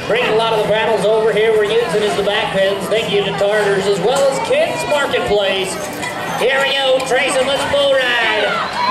Bringing a lot of the battles over here we're using as the back pins. Thank you to Tartars as well as Kids Marketplace. Here we go, Tracy, let's bull ride.